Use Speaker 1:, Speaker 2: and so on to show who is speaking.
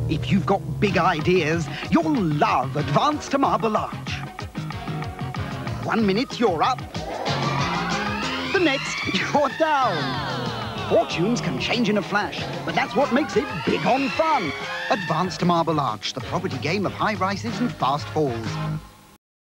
Speaker 1: If you've got big ideas, you'll love Advance to Marble Arch. 1 minute, you're up. The next, you're down. Fortunes can change in a flash, but that's what makes it big on fun. Advance to Marble Arch, the property game of high rises and fast falls.